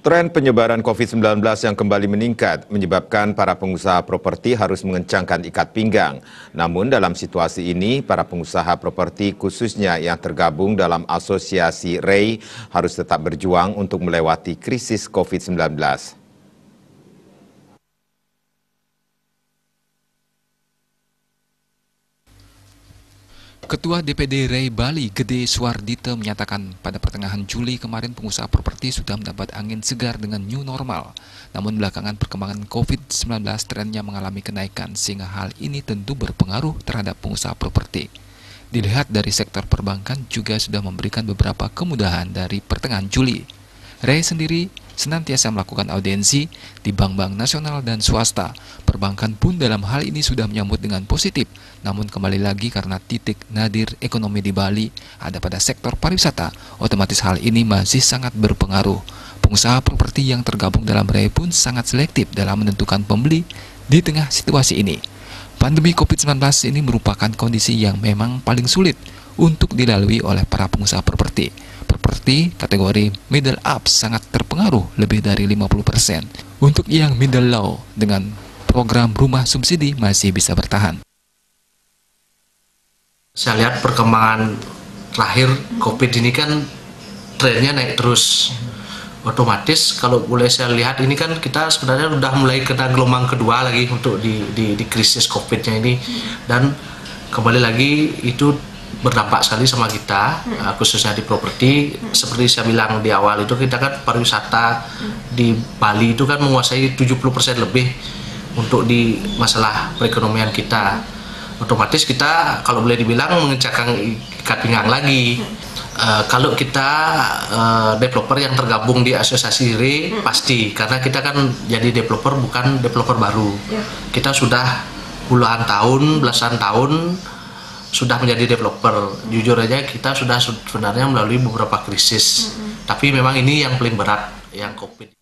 Tren penyebaran COVID-19 yang kembali meningkat menyebabkan para pengusaha properti harus mengencangkan ikat pinggang. Namun dalam situasi ini, para pengusaha properti khususnya yang tergabung dalam asosiasi REI harus tetap berjuang untuk melewati krisis COVID-19. Ketua DPD REI Bali, Gede Suardite, menyatakan pada pertengahan Juli kemarin pengusaha properti sudah mendapat angin segar dengan new normal. Namun belakangan perkembangan COVID-19 trennya mengalami kenaikan sehingga hal ini tentu berpengaruh terhadap pengusaha properti. Dilihat dari sektor perbankan juga sudah memberikan beberapa kemudahan dari pertengahan Juli. REI sendiri senantiasa melakukan audiensi di bank-bank nasional dan swasta. Perbankan pun dalam hal ini sudah menyambut dengan positif. Namun kembali lagi karena titik nadir ekonomi di Bali ada pada sektor pariwisata, otomatis hal ini masih sangat berpengaruh. Pengusaha properti yang tergabung dalam REI pun sangat selektif dalam menentukan pembeli di tengah situasi ini. Pandemi COVID-19 ini merupakan kondisi yang memang paling sulit untuk dilalui oleh para pengusaha properti. Properti kategori middle up sangat terpengaruh lebih dari 50%. Untuk yang middle low dengan program rumah subsidi masih bisa bertahan. Saya lihat perkembangan terakhir COVID ini kan trennya naik terus. Otomatis kalau boleh saya lihat ini kan kita sebenarnya sudah mulai kena gelombang kedua lagi untuk di krisis COVID-nya ini. Dan kembali lagi itu berdampak sekali sama kita, khususnya di properti. Seperti saya bilang di awal itu kita kan pariwisata di Bali itu kan menguasai 70% lebih untuk di masalah perekonomian kita. Otomatis kita kalau boleh dibilang mengencangkan ikat pinggang lagi. Kalau kita developer yang tergabung di asosiasi REI pasti, karena kita kan jadi developer bukan developer baru. Kita sudah puluhan tahun, belasan tahun sudah menjadi developer. Jujur aja kita sudah sebenarnya melalui beberapa krisis. Tapi memang ini yang paling berat, yang COVID.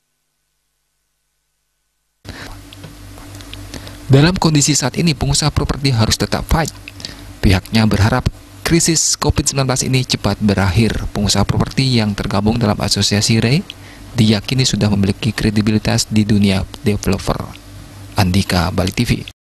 Dalam kondisi saat ini, pengusaha properti harus tetap fight. Pihaknya berharap krisis COVID-19 ini cepat berakhir. Pengusaha properti yang tergabung dalam asosiasi REI diyakini sudah memiliki kredibilitas di dunia developer. Andika, Bali TV.